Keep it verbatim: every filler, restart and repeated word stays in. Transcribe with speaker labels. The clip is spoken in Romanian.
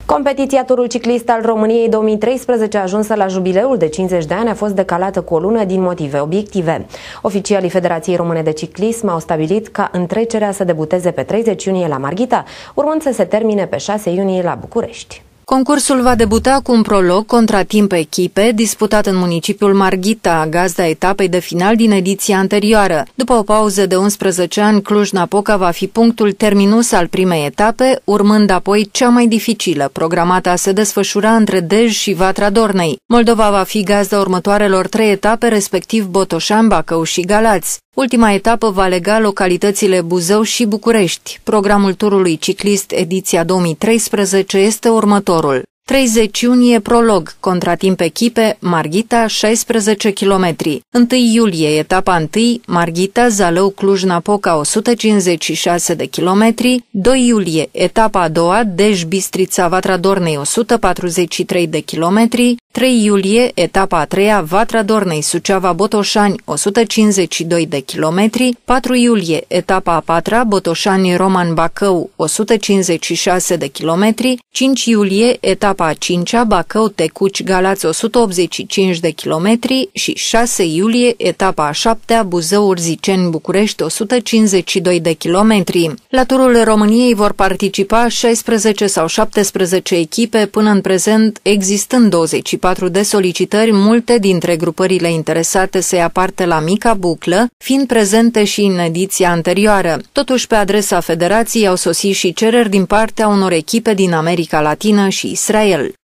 Speaker 1: Competiția Turul Ciclist al României două mii treisprezece, ajunsă la jubileul de cincizeci de ani, a fost decalată cu o lună din motive obiective. Oficialii Federației Române de Ciclism au stabilit ca întrecerea să debuteze pe treizeci iunie la Marghita, urmând să se termine pe șase iunie la București.
Speaker 2: Concursul va debuta cu un prolog contratimp echipe, disputat în municipiul Marghita, gazda etapei de final din ediția anterioară. După o pauză de unsprezece ani, Cluj-Napoca va fi punctul terminus al primei etape, urmând apoi cea mai dificilă, programată a se desfășura între Dej și Vatra Dornei. Moldova va fi gazda următoarelor trei etape, respectiv Botoșani, Bacău și Galați. Ultima etapă va lega localitățile Buzău și București. Programul turului ciclist ediția două mii treisprezece este următorul. treizeci iunie prolog, contratimp echipe, Marghita, șaisprezece kilometri. întâi iulie, etapa unu, Marghita, Zalău, Cluj-Napoca, o sută cincizeci și șase de kilometri. doi iulie, etapa a doua, Dej, Bistrița, Vatra Dornei, o sută patruzeci și trei de kilometri. trei iulie, etapa a treia, Vatra Dornei, Suceava, Botoșani, o sută cincizeci și doi de kilometri. patru iulie, etapa a patra, Botoșani, Roman, Bacău, o sută cincizeci și șase de kilometri. cinci iulie, etapa a cincea, Bacău, Tecuci, Galați, o sută optzeci și cinci de kilometri și șase iulie, etapa a șaptea, Buzău, Urziceni, București, o sută cincizeci și doi de kilometri. La turul României vor participa șaisprezece sau șaptesprezece echipe, până în prezent existând douăzeci și patru de solicitări, multe dintre grupările interesate să ia parte la mica buclă, fiind prezente și în ediția anterioară. Totuși, pe adresa federației au sosit și cereri din partea unor echipe din America Latină și Israel.